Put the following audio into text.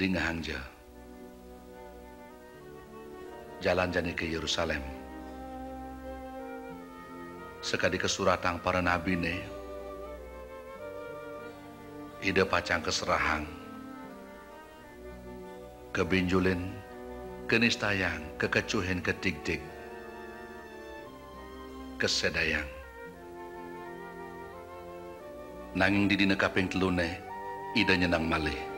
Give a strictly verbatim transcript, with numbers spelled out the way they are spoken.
di ngahangja jalan jani ke Yerusalem sekadi kesuratang para nabi ne ide pacang keserahang kebinjulin kenistayang kekecuhin ketik-tik kesedayang nanging di dina kaping telune ida nyenang malih